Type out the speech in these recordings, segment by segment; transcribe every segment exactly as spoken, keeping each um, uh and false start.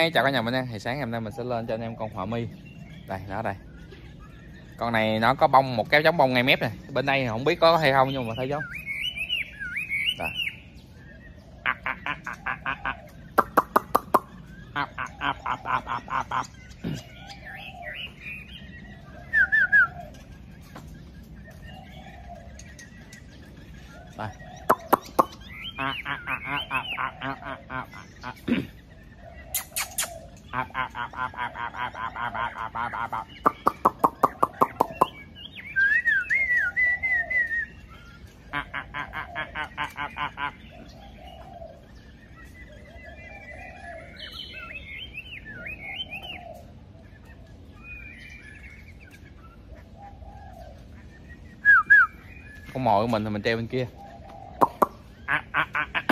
Hi, chào cả nhà mình nha. Thì sáng ngày hôm nay mình sẽ lên cho anh em con họa mi. Đây, nó đây. Con này nó có bông, một cái giống bông ngay mép này. Bên đây không biết có hay không nhưng mà thấy giống. Đây. Áp áp áp áp áp áp. Áp áp áp áp áp áp áp áp. Đây. Áp áp áp áp áp áp áp áp áp áp. Áp áp áp áp áp áp áp áp áp áp áp áp áp. Áp áp áp áp áp áp áp áp áp. Con mồi của mình thì mình treo bên kia. À, à, à, à.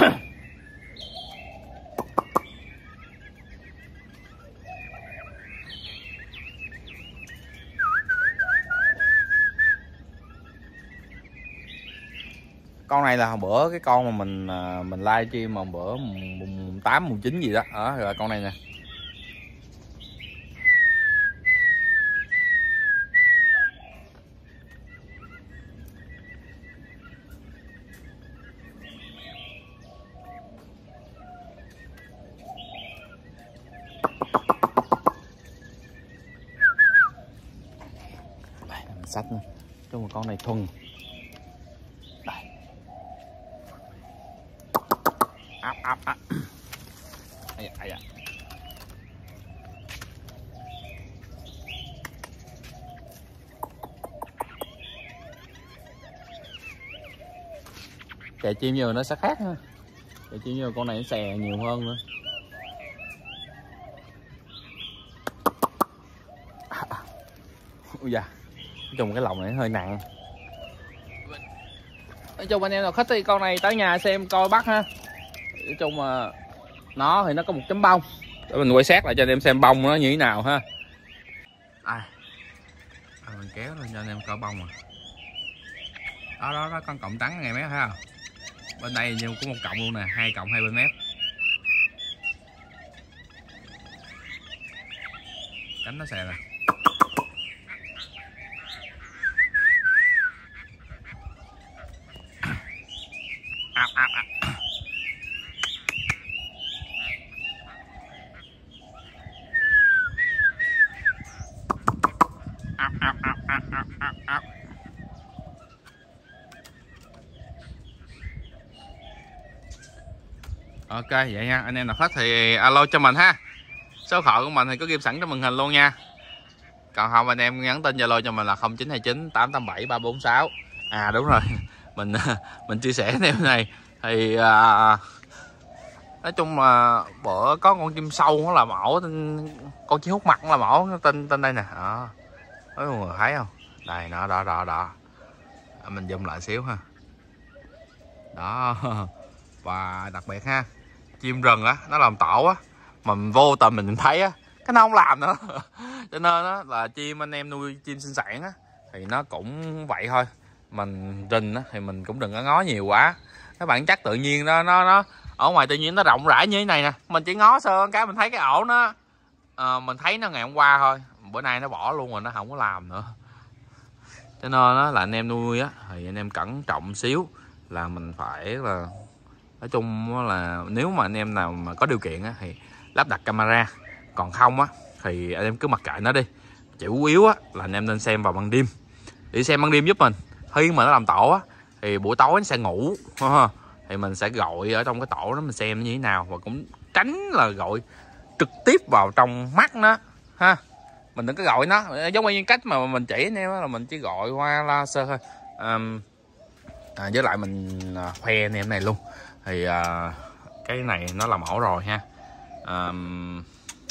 Con này là bữa cái con mà mình mình live stream mà bữa mùng tám mùng chín gì đó, đó là con này nè. Sách nữa, cho một con này thuần. Đây. Áp áp áp. Ai da, ai da. Chạy chim nhiều nó sẽ khác ha. Chạy chim nhiều con này nó xè nhiều hơn nữa. Ui da. Nói chung cái lồng này hơi nặng. Nói chung anh em nào thích thì con này tới nhà xem coi bắt ha. Nói chung mà nó thì nó có một chấm bông. Để mình quay sát lại cho anh em xem bông nó như thế nào ha. À, à mình kéo lên cho anh em coi bông à. Đó đó, đó con cọng trắng ngay mép thấy không? Bên đây như có một cọng luôn nè, hai cọng hai bên mép. Cánh nó xè nè. Áp áp áp. Áp áp áp áp áp áp áp. Ok vậy nha, anh em nào thích thì alo cho mình ha. Số điện thoại của mình thì có ghi sẵn trong màn hình luôn nha. Còn không anh em nhắn tin Zalo cho mình là không chín hai chín tám tám bảy ba bốn sáu. À đúng rồi. Mình mình chia sẻ theo này thì à, nói chung là bữa có con chim sâu nó là mẫu, con chim hút mặt nó là mẫu, nó tên tên đây nè. Đó. Mọi người thấy không? Đây nó đó đó đó. Mình zoom lại xíu ha. Đó. Và đặc biệt ha, chim rừng á nó làm tổ á mà mình vô tình mình thấy á cái nó không làm nữa. Cho nên á là chim anh em nuôi chim sinh sản á thì nó cũng vậy thôi. Mình rình á thì mình cũng đừng có ngó nhiều quá. Cái bản chất tự nhiên đó nó nó ở ngoài tự nhiên nó rộng rãi như thế này nè, mình chỉ ngó sơ cái mình thấy cái ổ nó à, mình thấy nó ngày hôm qua thôi, bữa nay nó bỏ luôn rồi, nó không có làm nữa. Cho nên á là anh em nuôi á thì anh em cẩn trọng xíu, là mình phải là nói chung là nếu mà anh em nào mà có điều kiện á thì lắp đặt camera, còn không á thì anh em cứ mặc kệ nó đi. Chủ yếu á là anh em nên xem vào ban đêm, để xem ban đêm giúp mình. Khi mà nó làm tổ á thì buổi tối nó sẽ ngủ thì mình sẽ gọi ở trong cái tổ đó mình xem nó như thế nào, và cũng tránh là gọi trực tiếp vào trong mắt nó ha. Mình đừng có gọi nó giống như cách mà mình chỉ anh em là mình chỉ gọi qua laser thôi. À, à, với lại mình à, khoe anh em này luôn thì à, cái này nó là mẫu rồi ha. À, mình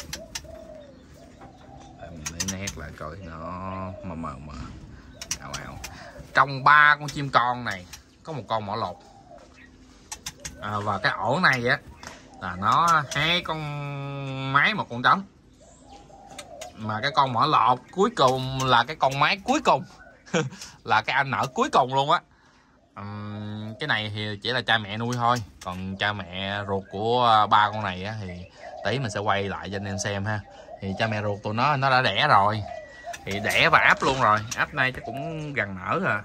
lấy nét lại coi nó mờ mờ mờ ảo ảo. Trong ba con chim con này có một con mỏ lột, à, và cái ổ này á là nó hai con mái một con trống, mà cái con mỏ lột cuối cùng là cái con mái cuối cùng. Là cái anh nở cuối cùng luôn á. uhm, cái này thì chỉ là cha mẹ nuôi thôi, còn cha mẹ ruột của ba con này á thì tí mình sẽ quay lại cho anh em xem ha. Thì cha mẹ ruột tụi nó nó đã đẻ rồi, thì đẻ và áp luôn rồi, áp nay chắc cũng gần nở rồi.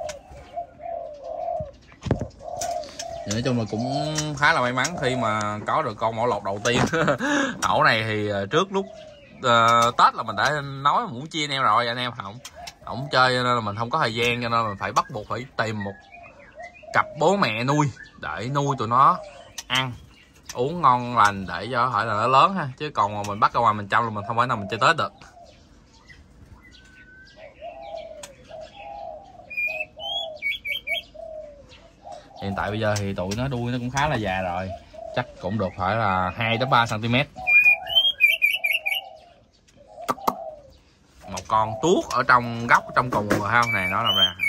Thì nói chung là cũng khá là may mắn khi mà có được con mổ lột đầu tiên. Ổ này thì trước lúc uh, Tết là mình đã nói muốn chia anh em rồi, anh em không không chơi cho nên là mình không có thời gian, cho nên mình phải bắt buộc phải tìm một cặp bố mẹ nuôi để nuôi tụi nó ăn uống ngon lành để cho hỏi là nó lớn ha, chứ còn mà mình bắt ra ngoài mình chăm là mình không phải nào mình chơi Tết được. Hiện tại bây giờ thì tụi nó đuôi nó cũng khá là già rồi, chắc cũng được phải là hai đến ba xăng ti mét. Một con tuốt ở trong góc trong cùng rồi không nè, nó làm ra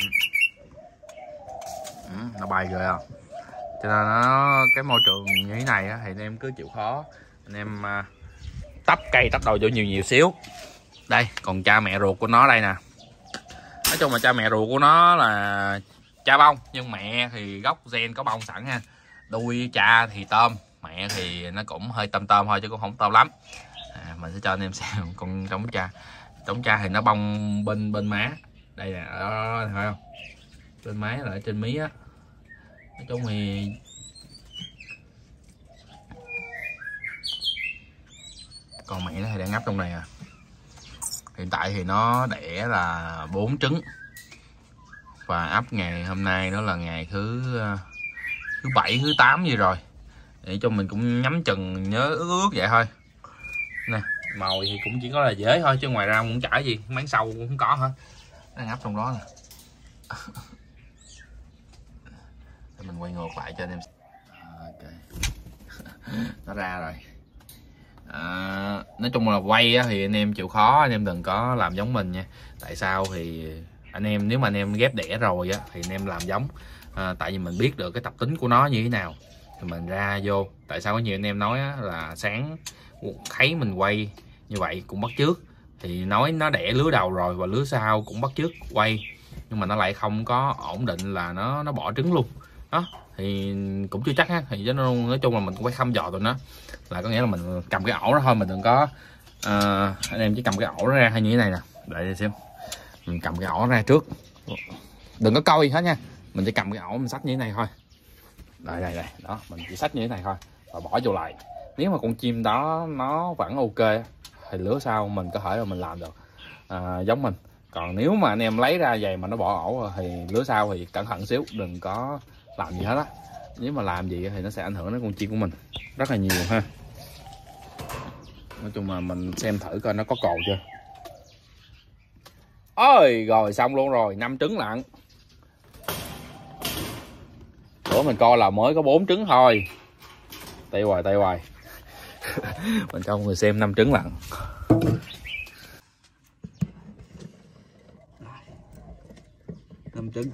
ừ, nó bay rồi không, cho nên nó cái môi trường như thế này á, thì anh em cứ chịu khó anh em uh, tắp cây tắp đầu vô nhiều nhiều xíu. Đây còn cha mẹ ruột của nó đây nè. Nói chung là cha mẹ ruột của nó là cha bông, nhưng mẹ thì gốc gen có bông sẵn ha. Đuôi cha thì tôm, mẹ thì nó cũng hơi tôm tôm thôi chứ cũng không tôm lắm. À, mình sẽ cho anh em xem con trống cha. Trống cha thì nó bông bên bên má đây nè, đó thấy không, bên má là ở trên mí á. Nói chung thì còn mẹ nó thì đang ngắp trong này à. Hiện tại thì nó đẻ là bốn trứng và ấp ngày hôm nay nó là ngày thứ thứ bảy thứ tám gì rồi, để cho mình cũng nhắm chừng nhớ ướt ướt vậy thôi nè. Màu thì cũng chỉ có là dễ thôi chứ ngoài ra cũng chả gì, máng sâu cũng không có hết, đang ấp trong đó nè. Để mình quay ngược lại cho anh em. Okay. Nó ra rồi. À, nói chung là quay á, thì anh em chịu khó, anh em đừng có làm giống mình nha. Tại sao thì anh em nếu mà anh em ghép đẻ rồi á thì anh em làm giống, à, tại vì mình biết được cái tập tính của nó như thế nào thì mình ra vô. Tại sao có nhiều anh em nói á, là sáng thấy mình quay như vậy cũng bắt chước, thì nói nó đẻ lứa đầu rồi và lứa sau cũng bắt chước quay, nhưng mà nó lại không có ổn định là nó nó bỏ trứng luôn đó, thì cũng chưa chắc ha. Thì cho nên nói chung là mình cũng phải thăm dò tụi nó, là có nghĩa là mình cầm cái ổ đó thôi, mình đừng có uh, anh em chỉ cầm cái ổ đó ra hay như thế này nè. Để xem, mình cầm cái ổ ra trước, đừng có coi gì hết nha, mình chỉ cầm cái ổ mình xách như thế này thôi. Đây đây đây đó, mình chỉ xách như thế này thôi và bỏ vô lại. Nếu mà con chim đó nó vẫn ok thì lứa sau mình có thể là mình làm được à, giống mình. Còn nếu mà anh em lấy ra vậy mà nó bỏ ổ thì lứa sau thì cẩn thận xíu, đừng có làm gì hết á. Nếu mà làm gì thì nó sẽ ảnh hưởng đến con chim của mình rất là nhiều ha. Nói chung là mình xem thử coi nó có cồ chưa. Ôi rồi xong luôn rồi, năm trứng lận. Bữa mình coi là mới có bốn trứng thôi. Tay hoài tay hoài. Mình cho mọi người xem năm trứng lận. Năm trứng.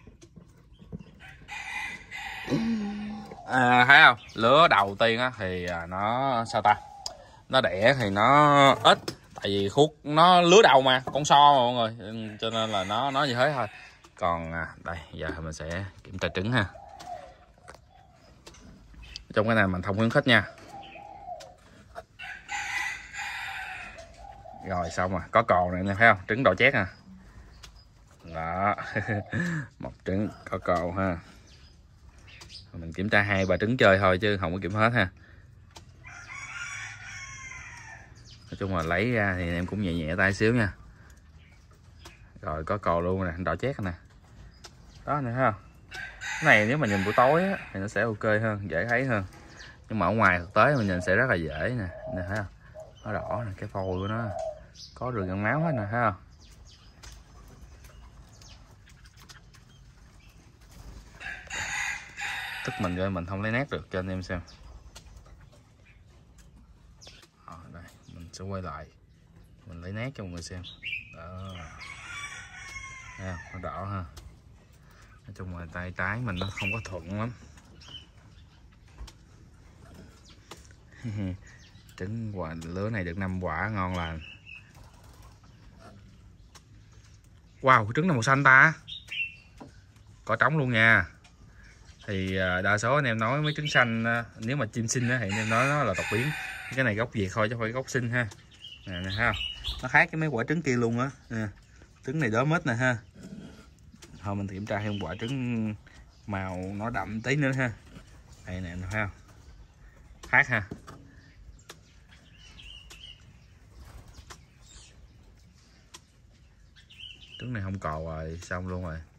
À, thấy không? Lứa đầu tiên á thì nó sao ta? Nó đẻ thì nó ít, tại vì khúc nó lứa đầu mà, con so mà mọi người, cho nên là nó nó như thế thôi. Còn à, đây giờ mình sẽ kiểm tra trứng ha. Trong cái này mình không khuyến khích nha. Rồi xong rồi, có cò này nè, thấy không? Trứng đỏ chét nè. Đó. Một trứng có cò ha. Mình kiểm tra hai ba trứng chơi thôi chứ không có kiểm hết ha. Nói chung là lấy ra thì em cũng nhẹ nhẹ tay xíu nha. Rồi có cò luôn nè, đỏ chét nè. Đó nè, thấy không? Cái này nếu mà nhìn buổi tối á, thì nó sẽ ok hơn, dễ thấy hơn. Nhưng mà ở ngoài thực tế mình nhìn sẽ rất là dễ nè. Nè thấy không? Nó đỏ nè, cái phôi của nó có đường gân máu hết nè, thấy không? Tức mình rồi mình không lấy nét được cho anh em xem. Ở đây mình sẽ quay lại, mình lấy nét cho mọi người xem. Đó. Thấy không? Nó đỏ ha. Nói chung là tay trái mình nó không có thuận lắm. Trứng quả lứa này được năm quả ngon lành. Wow, trứng này màu xanh ta. Có trống luôn nha. Thì đa số anh em nói mấy trứng xanh nếu mà chim sinh thì anh em nói nó là đột biến. Cái này gốc Việt thôi chứ không phải gốc sinh ha. Nè, nè ha, nó khác cái mấy quả trứng kia luôn á. Trứng này đốm ít nè ha. Thôi mình kiểm tra thêm quả trứng màu nó đậm tí nữa ha. Đây nè, thấy không? Khác ha. Trứng này không cò rồi, xong luôn rồi.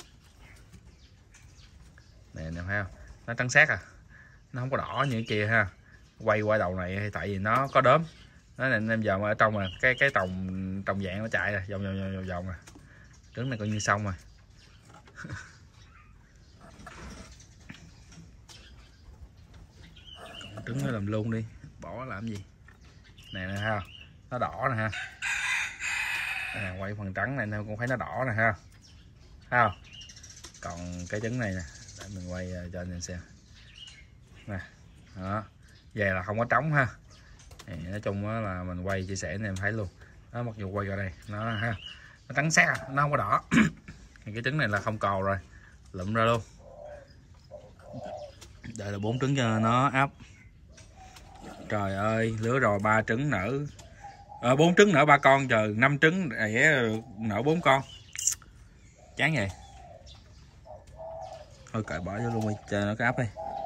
Nè nè, thấy không? Nó trắng sát à. Nó không có đỏ như cái kia ha. Quay qua đầu này tại vì nó có đốm. Nó nên em giờ mà ở trong mà cái cái tòng tòng dạng nó chạy rồi, vòng vòng vòng vòng à. Trứng này coi như xong rồi. Còn trứng nó làm luôn đi, bỏ làm gì. Nè nè ha, nó đỏ nè ha. À, quay phần trắng này cũng thấy nó đỏ nè ha. Thấy không? Còn cái trứng này nè, để mình quay cho anh em xem. Nè, đó. Về là không có trống ha. Thì nói chung đó là mình quay chia sẻ anh em thấy luôn. Đó, mặc dù quay ra đây nó ha, nó trắng sát, nó không có đỏ. Thì cái trứng này là không cò rồi, lụm ra luôn. Đây là bốn trứng cho nó ấp. Trời ơi, lứa rồi ba trứng nở, à, bốn trứng nở ba con, chờ năm trứng để nở bốn con. Chán vậy. Thôi cởi bỏ vô luôn đi, chờ nó cái ấp đi.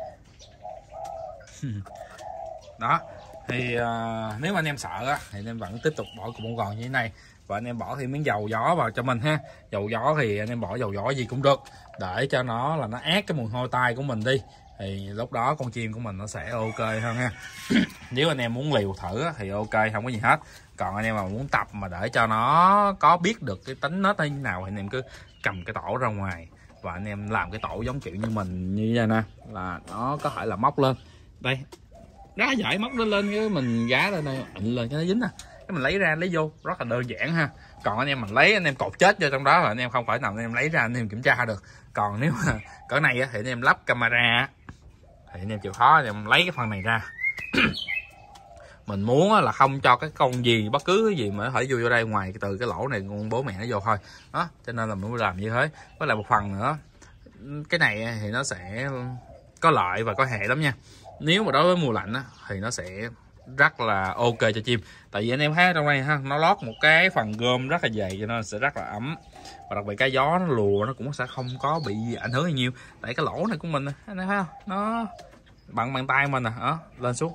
Đó. Thì uh, nếu mà anh em sợ á, thì anh em vẫn tiếp tục bỏ cục bông gòn như thế này, và anh em bỏ thêm miếng dầu gió vào cho mình ha. Dầu gió thì anh em bỏ dầu gió gì cũng được, để cho nó là nó át cái mùi hôi tai của mình đi, thì lúc đó con chim của mình nó sẽ ok hơn ha. Nếu anh em muốn liều thử á, thì ok, không có gì hết. Còn anh em mà muốn tập mà để cho nó có biết được cái tính nó như nào, thì anh em cứ cầm cái tổ ra ngoài và anh em làm cái tổ giống kiểu như mình như vậy nè, là nó có thể là móc lên đây, đá giải móc nó lên, cái mình gá lên đây, ịnh lên cho nó dính nè, cái mình lấy ra lấy vô, rất là đơn giản ha. Còn anh em mình lấy anh em cột chết vô trong đó là anh em không phải nào anh em lấy ra anh em kiểm tra được. Còn nếu mà cỡ này á, thì anh em lắp camera thì anh em chịu khó anh em lấy cái phần này ra. Mình muốn là không cho cái con gì bất cứ cái gì mà có thể vô vô đây ngoài từ cái lỗ này con bố mẹ nó vô thôi đó, cho nên là mình mới làm như thế. Với lại một phần nữa, cái này thì nó sẽ có lợi và có hại lắm nha. Nếu mà đối với mùa lạnh á, thì nó sẽ rất là ok cho chim, tại vì anh em thấy trong đây ha, nó lót một cái phần gom rất là dày, cho nên sẽ rất là ấm. Và đặc biệt cái gió nó lùa nó cũng sẽ không có bị ảnh hưởng nhiều, tại cái lỗ này của mình anh thấy không, nó bằng bàn tay mình nè, đó lên xuống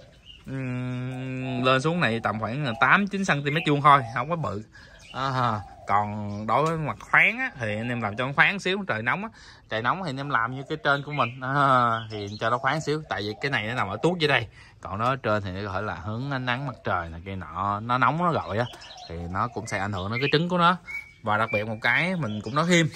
uhm, lên xuống này tầm khoảng tám chín xăng ti mét vuông thôi, không có bự. À, còn đối với mặt khoáng á, thì anh em làm cho nó khoáng xíu, trời nóng á, trời nóng thì anh em làm như cái trên của mình à, thì cho nó khoáng xíu, tại vì cái này nó nằm ở tuốt dưới đây, còn nó ở trên thì nó gọi là hướng ánh nắng mặt trời này kia nọ, nó nóng nó gọi á, thì nó cũng sẽ ảnh hưởng đến cái trứng của nó. Và đặc biệt một cái mình cũng nói thêm,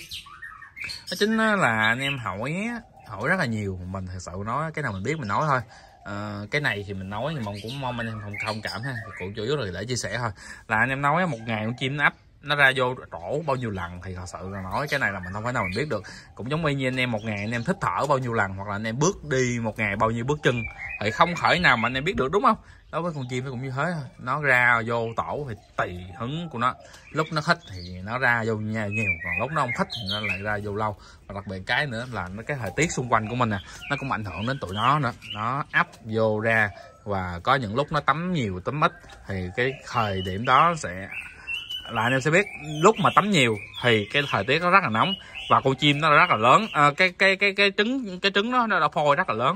đó chính là anh em hỏi hỏi rất là nhiều, mình thật sự nói cái nào mình biết mình nói thôi. À, cái này thì mình nói nhưng mà cũng mong anh em không thông cảm ha, cũng chủ yếu là để chia sẻ thôi. Là anh em nói một ngày con chim nó ấp nó ra vô tổ bao nhiêu lần thì thật sự là nói cái này là mình không phải nào mình biết được. Cũng giống y như anh em một ngày anh em thích thở bao nhiêu lần, hoặc là anh em bước đi một ngày bao nhiêu bước chân, thì không thể nào mà anh em biết được, đúng không? Đối với con chim nó cũng như thế thôi, nó ra vô tổ thì tùy hứng của nó, lúc nó thích thì nó ra vô nhà nhiều, còn lúc nó không thích thì nó lại ra vô lâu. Và đặc biệt cái nữa là nó cái thời tiết xung quanh của mình nè, nó cũng ảnh hưởng đến tụi nó nữa, nó ấp vô ra, và có những lúc nó tắm nhiều tắm ít, thì cái thời điểm đó sẽ là anh em sẽ biết, lúc mà tắm nhiều thì cái thời tiết nó rất là nóng và con chim nó rất là lớn, à, cái cái cái cái trứng cái trứng nó nó đã phôi rất là lớn.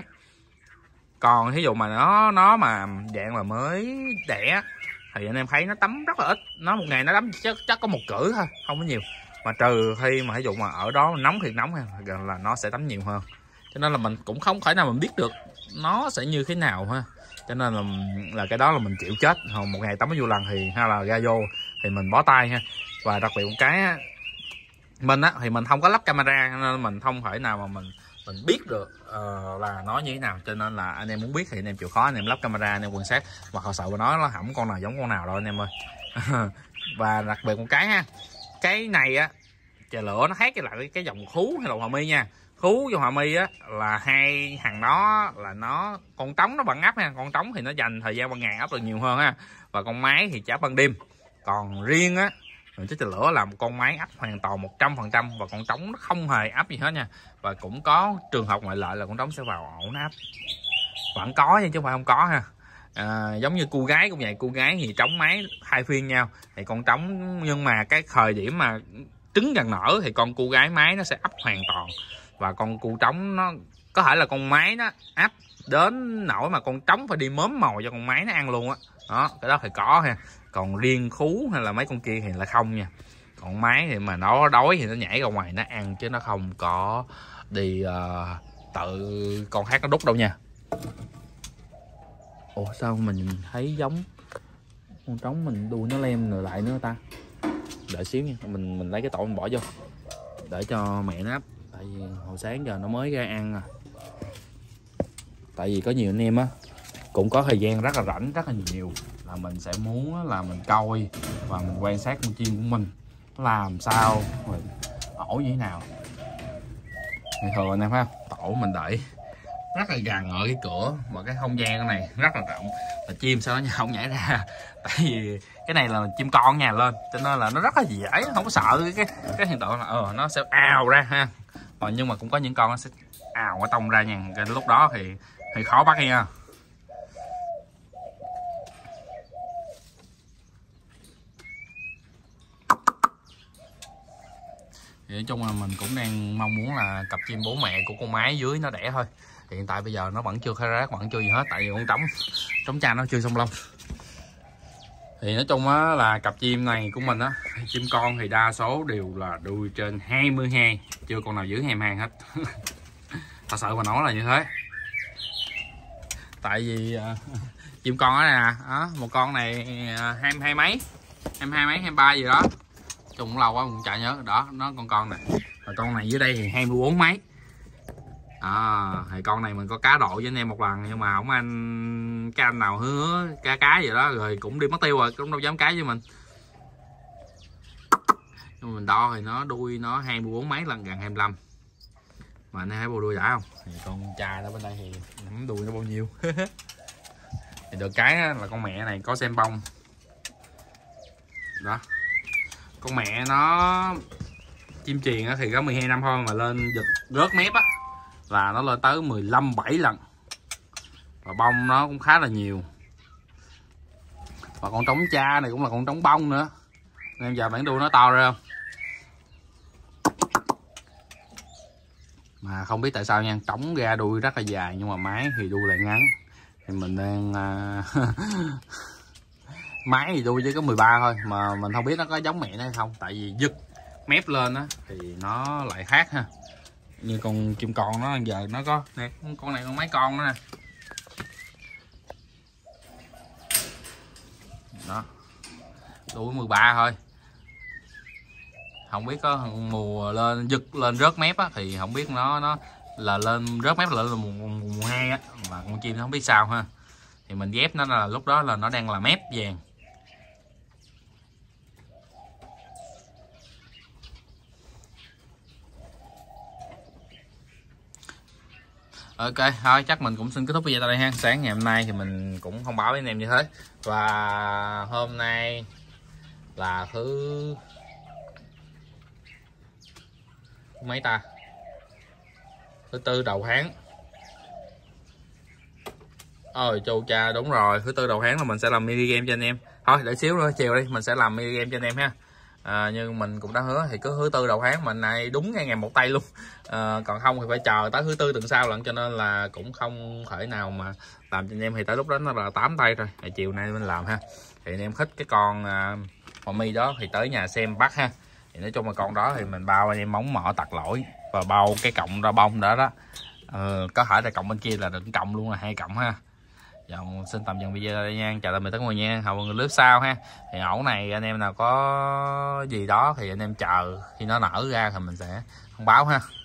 Còn ví dụ mà nó nó mà dạng là mới đẻ thì anh em thấy nó tắm rất là ít, nó một ngày nó tắm chắc chắc có một cử thôi, không có nhiều. Mà trừ khi mà ví dụ mà ở đó nóng thì nóng gần là nó sẽ tắm nhiều hơn, cho nên là mình cũng không thể nào mình biết được nó sẽ như thế nào ha. Cho nên là là cái đó là mình chịu chết, một ngày tắm bao nhiêu lần thì hay là ra vô thì mình bó tay ha. Và đặc biệt một cái á, mình á thì mình không có lắp camera nên mình không thể nào mà mình mình biết được uh, là nó như thế nào. Cho nên là anh em muốn biết thì anh em chịu khó anh em lắp camera anh em quan sát, hoặc họ sợ mà nói nó hỏng con nào giống con nào đâu anh em ơi. Và đặc biệt một cái ha, cái này á chà lửa nó khác với lại cái dòng khú hay là hòa mi nha. Khú với hòa mi á là hai hàng đó là nó, con trống nó bằng ấp ha, con trống thì nó dành thời gian ban ngày ấp được nhiều hơn ha, và con mái thì chả ban đêm. Còn riêng á mình chích lửa là một con máy ấp hoàn toàn một trăm phần trăm, và con trống nó không hề ấp gì hết nha. Và cũng có trường hợp ngoại lệ là con trống sẽ vào ổ nó ấp, vẫn có chứ không phải không có ha. À, giống như cua gái cũng vậy, cua gái thì trống máy hai phiên nhau, thì con trống nhưng mà cái thời điểm mà trứng gần nở thì con cua gái mái nó sẽ ấp hoàn toàn, và con cua trống nó có thể là con mái nó ấp đến nỗi mà con trống phải đi mớm mồi cho con mái nó ăn luôn á. Đó, cái đó thì có ha. Còn riêng khú hay là mấy con kia thì là không nha. Còn mái thì mà nó đói thì nó nhảy ra ngoài nó ăn, chứ nó không có đi uh, tự con khác nó đút đâu nha. Ủa sao mình thấy giống con trống mình đuôi nó lem rồi lại nữa ta. Đợi xíu nha, mình mình lấy cái tổ mình bỏ vô để cho mẹ nó ấp, tại vì hồi sáng giờ nó mới ra ăn à. Tại vì có nhiều anh em á cũng có thời gian rất là rảnh, rất là nhiều, là mình sẽ muốn là mình coi và mình quan sát con chim của mình làm sao, mình ổ như thế nào. Thì thường anh em thấy không, tổ mình đẩy rất là gần ở cái cửa, mà cái không gian này rất là rộng, là chim sao nó không nhảy ra. Tại vì cái này là chim con nhà lên, cho nên là nó rất là dễ, không có sợ cái cái hiện tượng là ờ nó sẽ ào ra ha. Còn nhưng mà cũng có những con nó sẽ ào nó tông ra nha, cái lúc đó thì thì khó bắt nha. Thì nói chung là mình cũng đang mong muốn là cặp chim bố mẹ của con mái dưới nó đẻ thôi. Thì hiện tại bây giờ nó vẫn chưa khai rác, vẫn chưa gì hết, tại vì con trống trống cha nó chưa xong lông. Thì nói chung á là cặp chim này của mình á, chim con thì đa số đều là đuôi trên hai mươi hai, chưa con nào dưới hai mươi hai hết. Thật sự mà nói là như thế. Tại vì uh, chim con đó nè, đó, một con này uh, hai mươi hai mấy, hai mươi hai mấy, hai mươi ba gì đó. Chung cũng lâu quá cũng chả nhớ. Đó, nó con con này. Rồi con này dưới đây thì hai mươi bốn mấy. À, thì con này mình có cá độ với anh em một lần, nhưng mà không anh cái anh nào hứa cá cá gì đó rồi cũng đi mất tiêu rồi, cũng đâu dám cá với mình. Nhưng mà mình đo thì nó đuôi nó hai mươi bốn mấy lần, gần hai mươi lăm. Mà anh thấy bộ đuôi đã không? Thì con trai đó bên đây thì không đuôi nó bao nhiêu. Thì được cái là con mẹ này có xem bông. Đó. Con mẹ nó chim triền thì có mười hai năm thôi, mà lên giật rớt mép á là nó lên tới mười lăm bảy lần. Và bông nó cũng khá là nhiều. Và con trống cha này cũng là con trống bông nữa. Nên giờ bản đuôi nó to ra không? Mà không biết tại sao nha, trống ra đuôi rất là dài nhưng mà mái thì đuôi lại ngắn. Thì mình đang uh... mái thì đuôi chỉ có mười ba thôi, mà mình không biết nó có giống mẹ nó hay không, tại vì giật mép lên á thì nó lại khác ha. Như con chim con nó giờ nó có nè, con này con mấy con nữa nè. Đó. Đuôi mười ba thôi. Không biết có mùa lên giật lên rớt mép á thì không biết nó nó là lên rớt mép là lên mùa mùa hai á, mà con chim nó không biết sao ha. Thì mình ghép nó là lúc đó là nó đang là mép vàng. Ok, thôi chắc mình cũng xin kết thúc video tại đây ha. Sáng ngày hôm nay thì mình cũng thông báo với anh em như thế. Và hôm nay là thứ mấy ta? Thứ tư đầu tháng. Ôi châu cha, đúng rồi, thứ tư đầu tháng là mình sẽ làm mini game cho anh em. Thôi để xíu nữa chiều đi mình sẽ làm mini game cho anh em ha. À, nhưng mình cũng đã hứa thì cứ thứ tư đầu tháng mình này đúng ngay ngày một tay luôn. À, còn không thì phải chờ tới thứ tư tuần sau lận, cho nên là cũng không thể nào mà làm cho anh em. Thì tới lúc đó nó là tám tay rồi, thì chiều nay mình làm ha. Thì anh em thích cái con à, Hòa Mi đó thì tới nhà xem bắt ha. Thì nói chung là con đó thì mình bao anh em móng mỏ tặc lỗi và bao cái cọng ra bông đó đó. Ờ, có thể là cọng bên kia là đừng cộng luôn, là hai cọng ha. Dạ, xin tạm dừng video đây nha, chào tạm biệt tất cả mọi người nha, hẹn mọi người clip sau ha. Thì ổ này anh em nào có gì đó thì anh em chờ khi nó nở ra thì mình sẽ thông báo ha.